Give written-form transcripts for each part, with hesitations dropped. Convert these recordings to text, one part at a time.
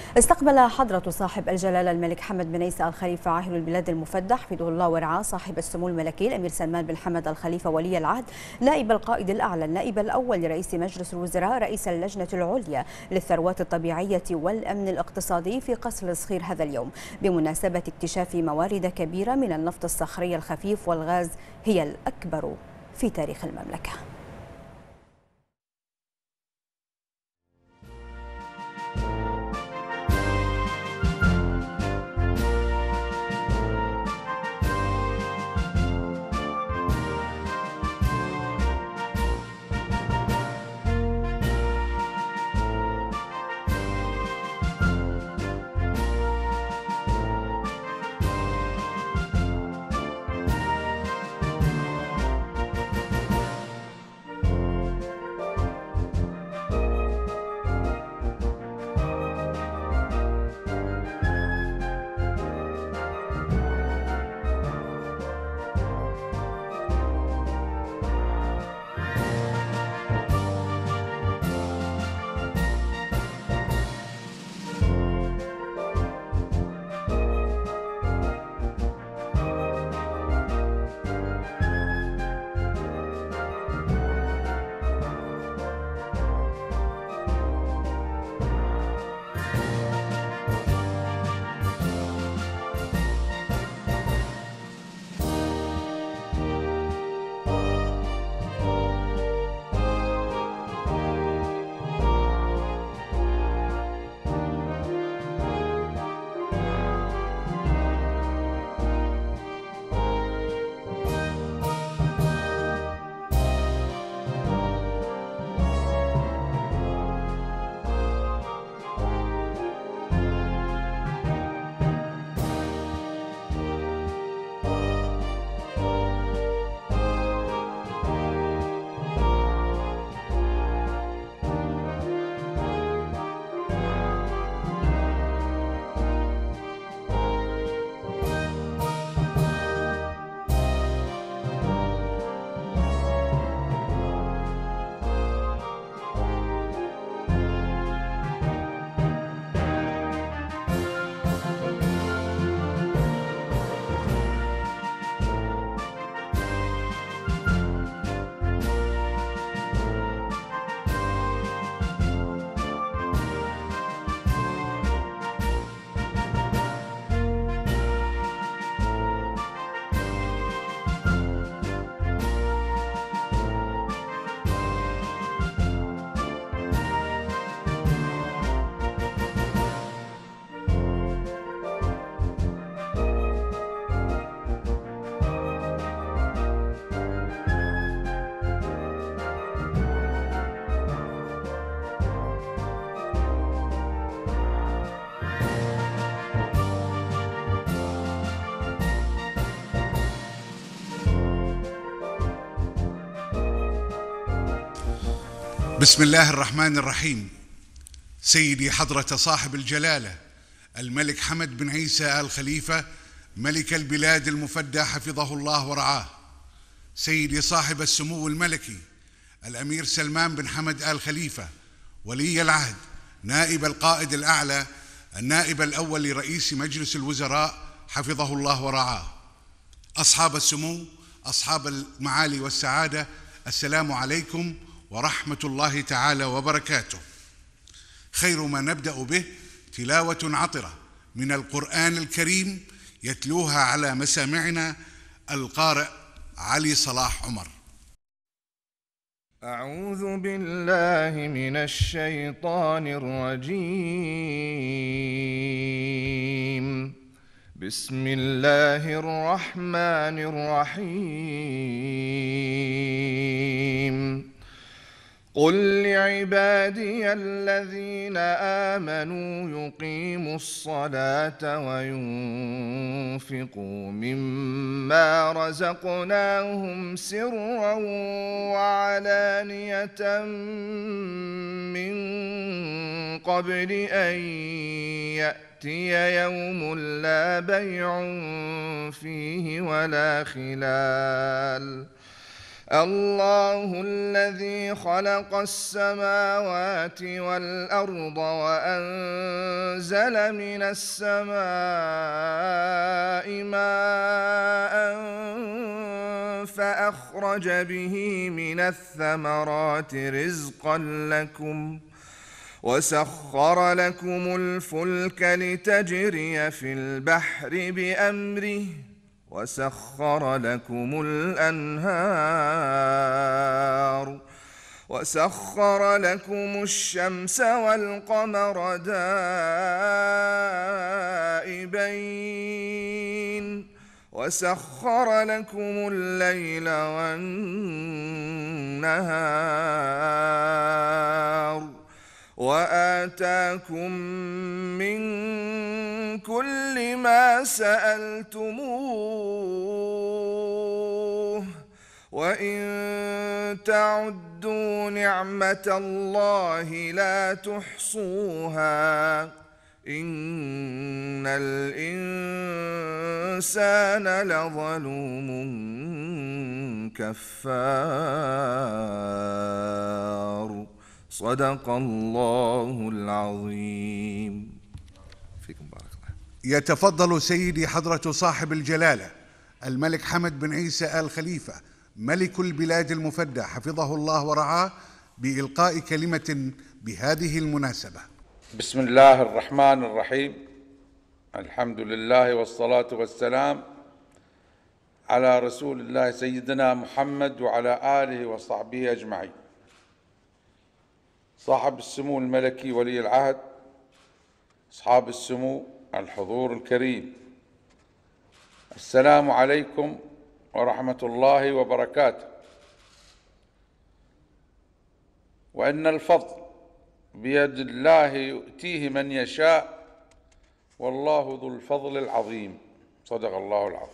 استقبل حضرة صاحب الجلالة الملك حمد بن عيسى آل خليفة عاهل البلاد المفدى حفظه الله ورعاه صاحب السمو الملكي الأمير سلمان بن حمد آل خليفة ولي العهد نائب القائد الأعلى النائب الأول لرئيس مجلس الوزراء رئيس اللجنة العليا للثروات الطبيعية والأمن الاقتصادي في قصر الصخير هذا اليوم بمناسبة اكتشاف موارد كبيرة من النفط الصخري الخفيف والغاز هي الأكبر في تاريخ المملكة. بسم الله الرحمن الرحيم. سيدي حضرة صاحب الجلالة الملك حمد بن عيسى آل خليفة ملك البلاد المفدى حفظه الله ورعاه، سيدي صاحب السمو الملكي الأمير سلمان بن حمد آل خليفة ولي العهد نائب القائد الأعلى النائب الأول لرئيس مجلس الوزراء حفظه الله ورعاه، أصحاب السمو، أصحاب المعالي والسعادة، السلام عليكم ورحمة الله تعالى وبركاته. خير ما نبدأ به تلاوة عطرة من القرآن الكريم يتلوها على مسامعنا القارئ علي صلاح عمر. أعوذ بالله من الشيطان الرجيم. بسم الله الرحمن الرحيم. قل لعبادي الذين آمنوا يقيموا الصلاة وينفقوا مما رزقناهم سرا وعلانية من قبل أن يأتي يوم لا بيع فيه ولا خلال الله الذي خلق السماوات والأرض وأنزل من السماء ماء فأخرج به من الثمرات رزقا لكم وسخر لكم الفلك لتجري في البحر بأمره وسخر لكم الأنهار وسخر لكم الشمس والقمر دائبين وسخر لكم الليل والنهار وآتاكم من كل ما سألتموه وإن تعدوا نعمة الله لا تحصوها إن الإنسان لظلوم كفار. صدق الله العظيم. فيكم بارك الله. يتفضل سيدي حضرة صاحب الجلالة الملك حمد بن عيسى آل خليفة ملك البلاد المفدى حفظه الله ورعاه بإلقاء كلمة بهذه المناسبة. بسم الله الرحمن الرحيم. الحمد لله والصلاة والسلام على رسول الله سيدنا محمد وعلى آله وصحبه أجمعين. صاحب السمو الملكي ولي العهد، أصحاب السمو، الحضور الكريم، السلام عليكم ورحمة الله وبركاته. وإن الفضل بيد الله يؤتيه من يشاء والله ذو الفضل العظيم. صدق الله العظيم.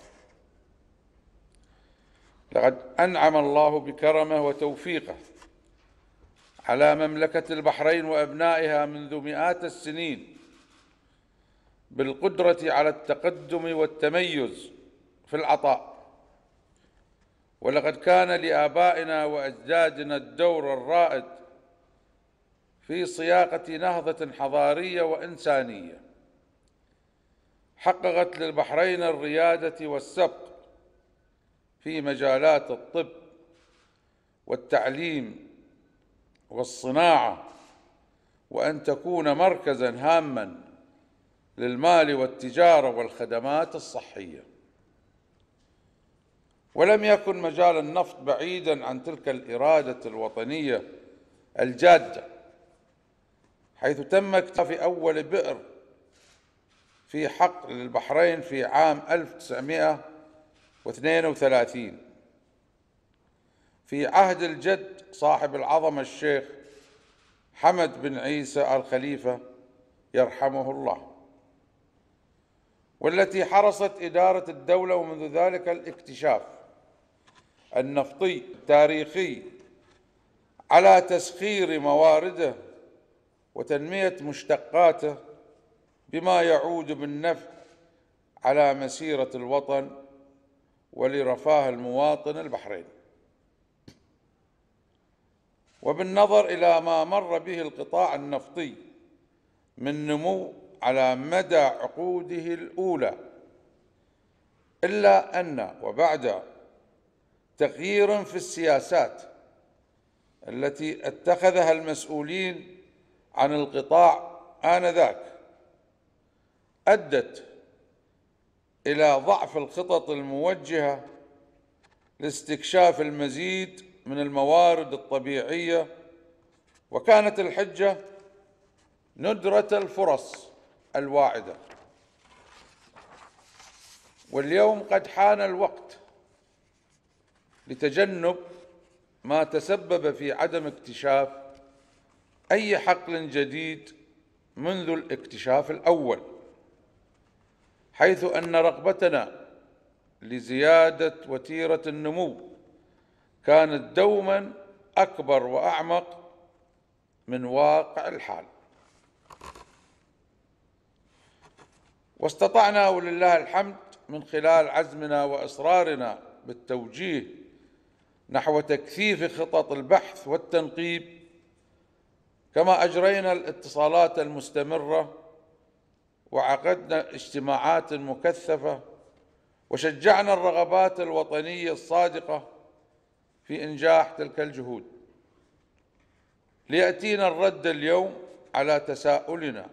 لقد أنعم الله بكرمه وتوفيقه على مملكة البحرين وأبنائها منذ مئات السنين بالقدرة على التقدم والتميز في العطاء، ولقد كان لآبائنا وأجدادنا الدور الرائد في صياغة نهضة حضارية وإنسانية حققت للبحرين الريادة والسبق في مجالات الطب والتعليم والصناعة، وأن تكون مركزاً هاماً للمال والتجارة والخدمات الصحية. ولم يكن مجال النفط بعيداً عن تلك الإرادة الوطنية الجادة، حيث تم اكتشاف أول بئر في حقل البحرين في عام 1932 في عهد الجد صاحب العظمة الشيخ حمد بن عيسى آل خليفة يرحمه الله، والتي حرصت إدارة الدولة ومنذ ذلك الاكتشاف النفطي التاريخي على تسخير موارده وتنمية مشتقاته بما يعود بالنفع على مسيرة الوطن ولرفاه المواطن البحريني. وبالنظر إلى ما مر به القطاع النفطي من نمو على مدى عقوده الأولى، إلا أن وبعد تغيير في السياسات التي اتخذها المسؤولين عن القطاع آنذاك أدت إلى ضعف الخطط الموجهة لاستكشاف المزيد من الموارد الطبيعية، وكانت الحجة ندرة الفرص الواعدة. واليوم قد حان الوقت لتجنب ما تسبب في عدم اكتشاف أي حقل جديد منذ الاكتشاف الأول، حيث أن رغبتنا لزيادة وتيرة النمو كانت دوما أكبر وأعمق من واقع الحال. واستطعنا ولله الحمد من خلال عزمنا وإصرارنا بالتوجيه نحو تكثيف خطط البحث والتنقيب، كما أجرينا الاتصالات المستمرة وعقدنا اجتماعات مكثفة وشجعنا الرغبات الوطنية الصادقة في إنجاح تلك الجهود. ليأتينا الرد اليوم على تساؤلنا،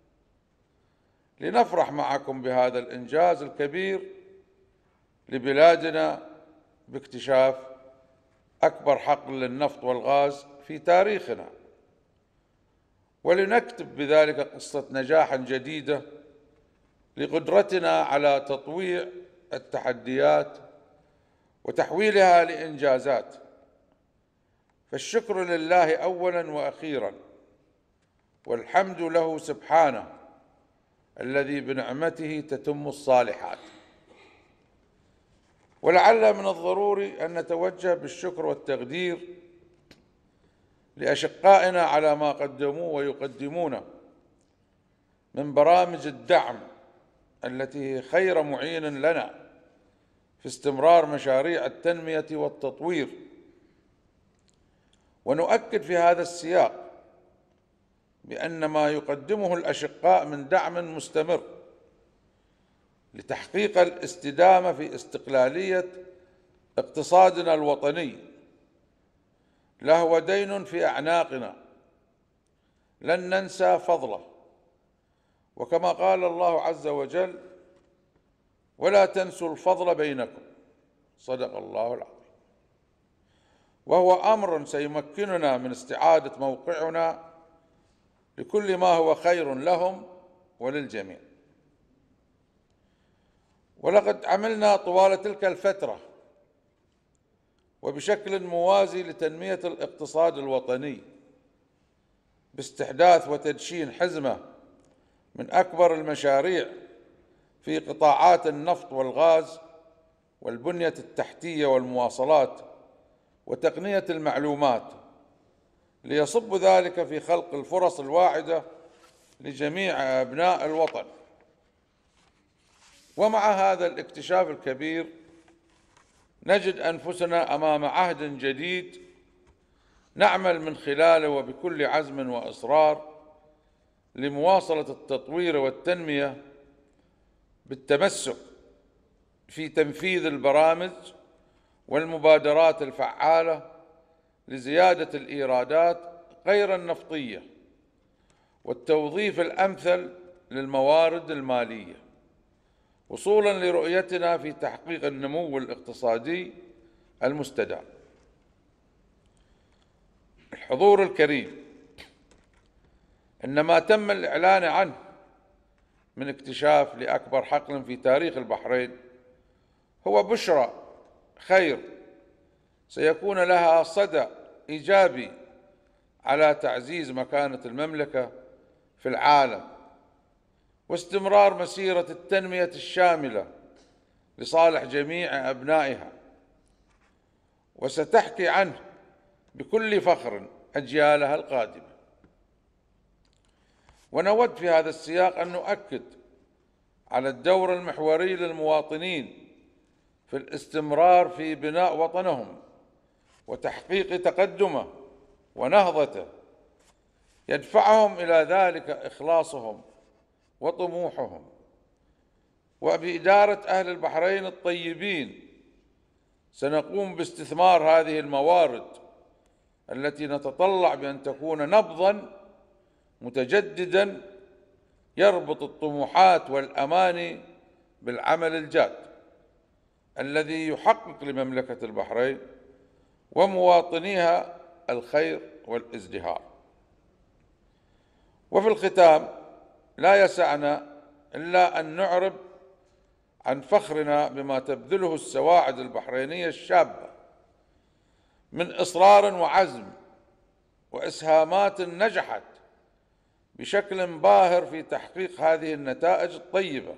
لنفرح معكم بهذا الإنجاز الكبير لبلادنا باكتشاف أكبر حقل للنفط والغاز في تاريخنا، ولنكتب بذلك قصة نجاح جديدة لقدرتنا على تطويع التحديات وتحويلها لإنجازات. فالشكر لله أولاً وأخيراً، والحمد له سبحانه الذي بنعمته تتم الصالحات. ولعل من الضروري أن نتوجه بالشكر والتقدير لأشقائنا على ما قدموه ويقدمونه من برامج الدعم التي هي خير معين لنا في استمرار مشاريع التنمية والتطوير. ونؤكد في هذا السياق بأن ما يقدمه الأشقاء من دعم مستمر لتحقيق الاستدامة في استقلالية اقتصادنا الوطني لهو دين في أعناقنا لن ننسى فضله، وكما قال الله عز وجل: ولا تنسوا الفضل بينكم. صدق الله العظيم. وهو أمر سيمكننا من استعادة موقعنا لكل ما هو خير لهم وللجميع. ولقد عملنا طوال تلك الفترة وبشكل موازي لتنمية الاقتصاد الوطني باستحداث وتدشين حزمة من أكبر المشاريع في قطاعات النفط والغاز والبنية التحتية والمواصلات وتقنية المعلومات، ليصب ذلك في خلق الفرص الواعدة لجميع أبناء الوطن. ومع هذا الاكتشاف الكبير نجد أنفسنا أمام عهد جديد نعمل من خلاله وبكل عزم وإصرار لمواصلة التطوير والتنمية بالتمسك في تنفيذ البرامج والمبادرات الفعالة لزيادة الإيرادات غير النفطية والتوظيف الأمثل للموارد المالية، وصولاً لرؤيتنا في تحقيق النمو الاقتصادي المستدام. الحضور الكريم، إن ما تم الإعلان عنه من اكتشاف لأكبر حقل في تاريخ البحرين هو بشرى خير سيكون لها صدى إيجابي على تعزيز مكانة المملكة في العالم واستمرار مسيرة التنمية الشاملة لصالح جميع أبنائها، وستحكي عنه بكل فخر أجيالها القادمة. ونود في هذا السياق أن نؤكد على الدور المحوري للمواطنين في الاستمرار في بناء وطنهم وتحقيق تقدمه ونهضته، يدفعهم إلى ذلك إخلاصهم وطموحهم. وبإدارة أهل البحرين الطيبين سنقوم باستثمار هذه الموارد التي نتطلع بأن تكون نبضاً متجدداً يربط الطموحات والأماني بالعمل الجاد الذي يحقق لمملكة البحرين ومواطنيها الخير والازدهار. وفي الختام لا يسعنا إلا أن نعرب عن فخرنا بما تبذله السواعد البحرينية الشابة من إصرار وعزم وإسهامات نجحت بشكل باهر في تحقيق هذه النتائج الطيبة.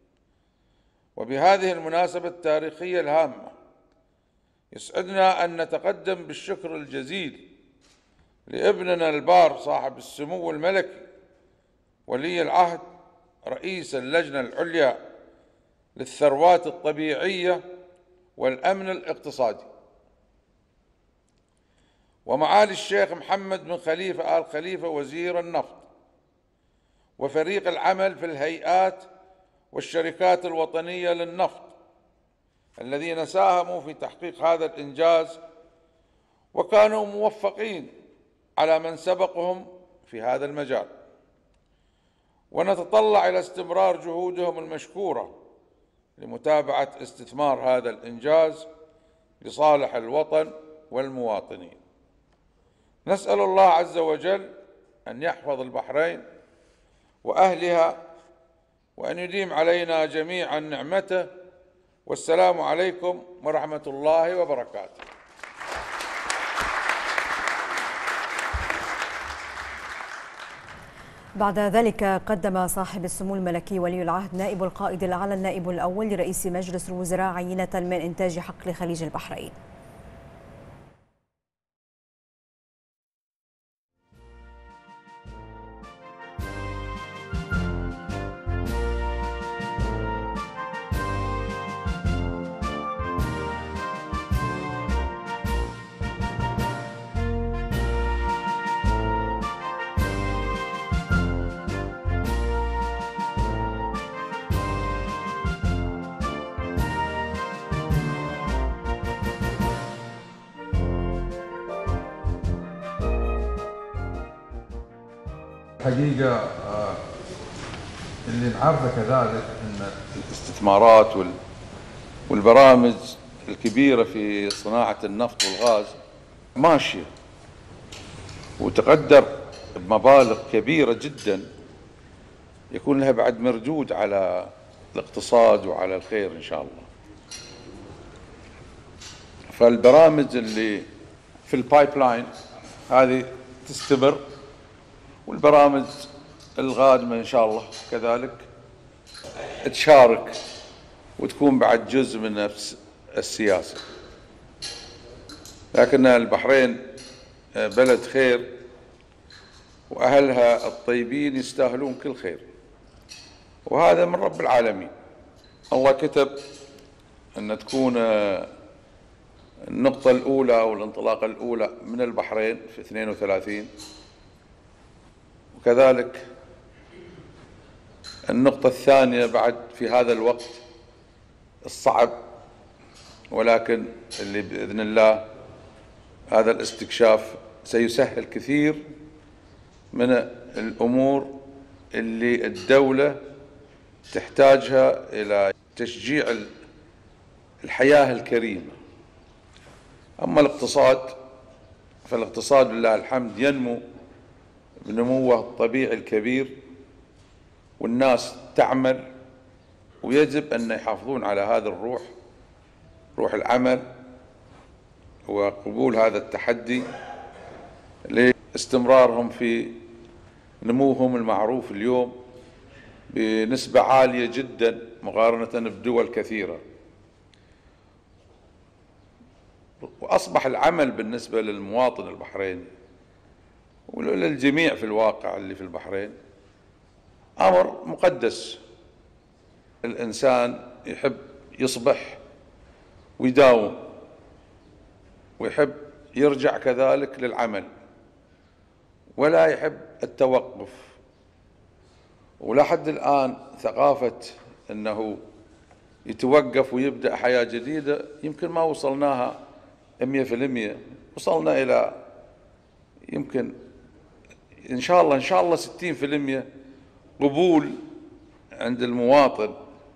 وبهذه المناسبة التاريخية الهامة يسعدنا أن نتقدم بالشكر الجزيل لابننا البار صاحب السمو الملكي ولي العهد رئيس اللجنة العليا للثروات الطبيعية والأمن الاقتصادي، ومعالي الشيخ محمد بن خليفة آل خليفة وزير النفط، وفريق العمل في الهيئات والشركات الوطنية للنفط الذين ساهموا في تحقيق هذا الإنجاز وكانوا موفقين على من سبقهم في هذا المجال. ونتطلع إلى استمرار جهودهم المشكورة لمتابعة استثمار هذا الإنجاز لصالح الوطن والمواطنين. نسأل الله عز وجل أن يحفظ البحرين وأهلها وأن يديم علينا جميعا نعمته، والسلام عليكم ورحمة الله وبركاته. بعد ذلك قدم صاحب السمو الملكي ولي العهد نائب القائد الأعلى النائب الأول لرئيس مجلس الوزراء عينة من إنتاج حقل خليج البحرين. حقيقة اللي نعرفه كذلك أن الاستثمارات والبرامج الكبيرة في صناعة النفط والغاز ماشية وتقدر بمبالغ كبيرة جدا يكون لها بعد مردود على الاقتصاد وعلى الخير إن شاء الله. فالبرامج اللي في البايب لاين هذه تستمر، والبرامج القادمة إن شاء الله كذلك تشارك وتكون بعد جزء من نفس السياسة. لكن البحرين بلد خير وأهلها الطيبين يستاهلون كل خير، وهذا من رب العالمين. الله كتب أن تكون النقطة الأولى أو الانطلاقة الأولى من البحرين في 32، وكذلك النقطة الثانية بعد في هذا الوقت الصعب، ولكن اللي بإذن الله هذا الاستكشاف سيسهل كثير من الأمور اللي الدولة تحتاجها إلى تشجيع الحياة الكريمة. أما الاقتصاد فالاقتصاد لله الحمد ينمو بنموه الطبيعي الكبير، والناس تعمل، ويجب أن يحافظون على هذا الروح، روح العمل وقبول هذا التحدي لاستمرارهم في نموهم المعروف اليوم بنسبة عالية جدا مقارنة بدول كثيرة. وأصبح العمل بالنسبة للمواطن البحريني وللجميع في الواقع اللي في البحرين أمر مقدس. الإنسان يحب يصبح ويداوم ويحب يرجع كذلك للعمل ولا يحب التوقف. ولحد الآن ثقافة أنه يتوقف ويبدأ حياة جديدة يمكن ما وصلناها 100%، وصلنا إلى يمكن إن شاء الله 60% قبول عند المواطن،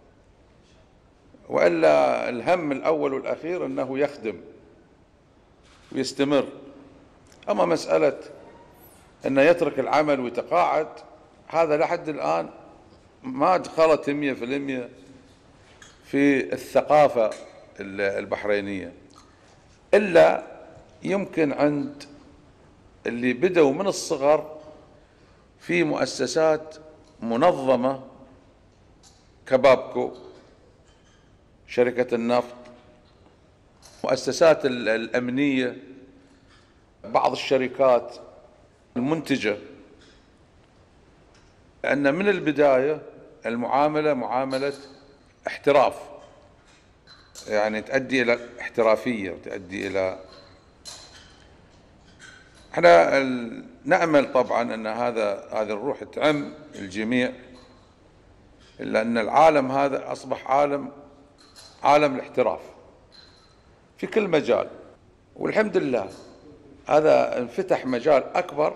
وإلا الهم الأول والأخير أنه يخدم ويستمر. أما مسألة أنه يترك العمل ويتقاعد هذا لحد الآن ما دخلت 100% في الثقافة البحرينية، إلا يمكن عند اللي بدأوا من الصغر في مؤسسات منظمة كبابكو، شركة النفط، مؤسسات الأمنية، بعض الشركات المنتجة، لأن من البداية المعاملة معاملة احتراف، يعني تؤدي إلى احترافية وتؤدي إلى احنا نأمل طبعا أن هذه الروح تعم الجميع، إلا أن العالم هذا أصبح عالم الاحتراف في كل مجال، والحمد لله هذا انفتح مجال أكبر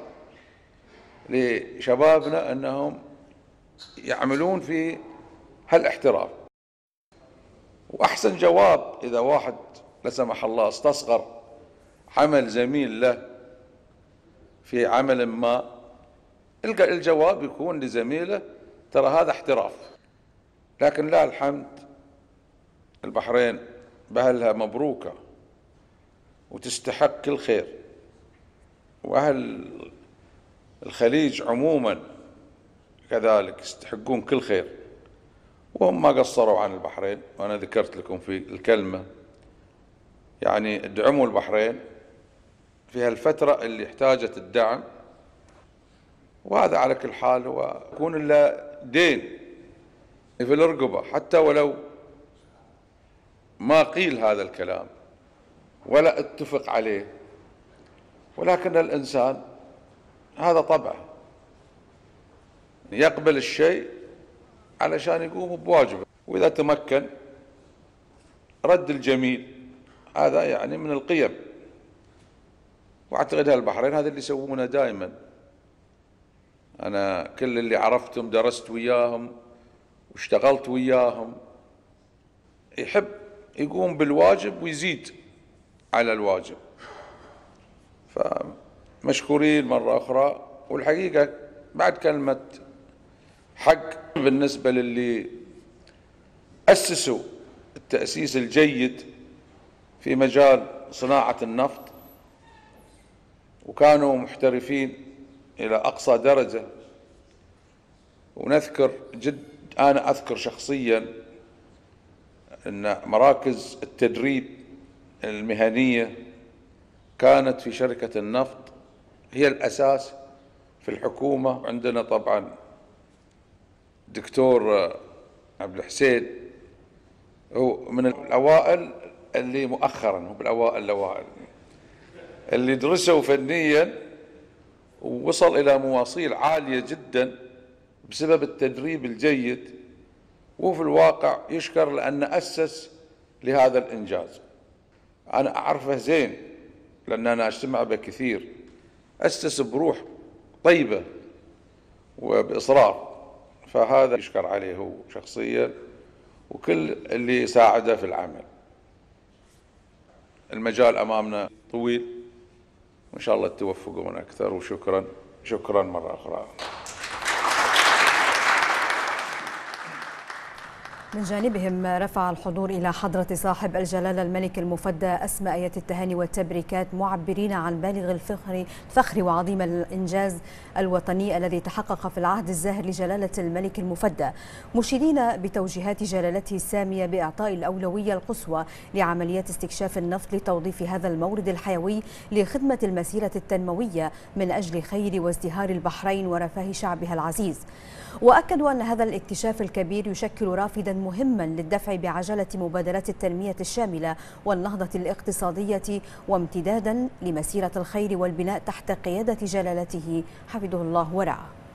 لشبابنا أنهم يعملون في هالاحتراف. وأحسن جواب إذا واحد لا سمح الله استصغر عمل زميل له في عمل ما، الجواب يكون لزميله ترى هذا احتراف. لكن لا الحمد البحرين بأهلها مبروكة وتستحق كل خير، وأهل الخليج عموما كذلك يستحقون كل خير، وهم ما قصروا عن البحرين. وأنا ذكرت لكم في الكلمة يعني ادعموا البحرين في هالفترة اللي احتاجت الدعم، وهذا على كل حال هو يكون له دين في الرقبة، حتى ولو ما قيل هذا الكلام ولا اتفق عليه، ولكن الإنسان هذا طبعه يقبل الشيء علشان يقوم بواجبه، وإذا تمكن رد الجميل، هذا يعني من القيم. واعتقد هالبحرين هذا اللي يسوونه دائما. أنا كل اللي عرفتهم درست وياهم واشتغلت وياهم، يحب يقوم بالواجب ويزيد على الواجب. فمشكورين مرة أخرى. والحقيقة بعد كلمة حق بالنسبة للي أسسوا التأسيس الجيد في مجال صناعة النفط وكانوا محترفين إلى أقصى درجة. ونذكر أنا أذكر شخصيا أن مراكز التدريب المهنية كانت في شركة النفط هي الأساس في الحكومة. عندنا طبعا الدكتور عبد الحسين هو من الأوائل اللي مؤخرا، هو بالأوائل اللي درسوا فنيا ووصل إلى مواصيل عالية جدا بسبب التدريب الجيد، وفي الواقع يشكر لأن أسس لهذا الإنجاز. أنا أعرفه زين لأن أنا أجتمع به كثير. أسس بروح طيبة وبإصرار، فهذا يشكر عليه هو شخصيا وكل اللي ساعده في العمل. المجال أمامنا طويل، وإن شاء الله توفقون أكثر. وشكرا مرة أخرى. من جانبهم رفع الحضور إلى حضرة صاحب الجلالة الملك المفدى أسمى آيات التهاني والتبريكات، معبرين عن بالغ الفخر وعظيم الإنجاز الوطني الذي تحقق في العهد الزاهر لجلالة الملك المفدى، مشيدين بتوجيهات جلالته السامية بإعطاء الأولوية القصوى لعمليات استكشاف النفط لتوظيف هذا المورد الحيوي لخدمة المسيرة التنموية من أجل خير وازدهار البحرين ورفاه شعبها العزيز. وأكدوا أن هذا الاكتشاف الكبير يشكل رافدا مهما للدفع بعجلة مبادرات التنمية الشاملة والنهضة الاقتصادية، وامتدادا لمسيرة الخير والبناء تحت قيادة جلالته حفظه الله ورعاه.